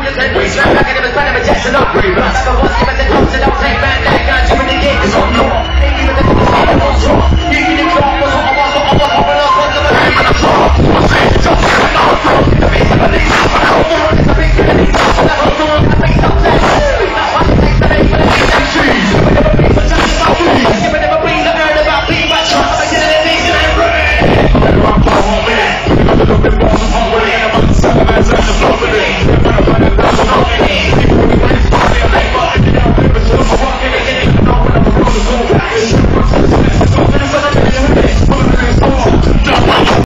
just let me slap back in the spine of a Jackson up. Like a boss, give it the toast, and don't take back that gun, you in the game, it's on no. Ain't even the same, no strong.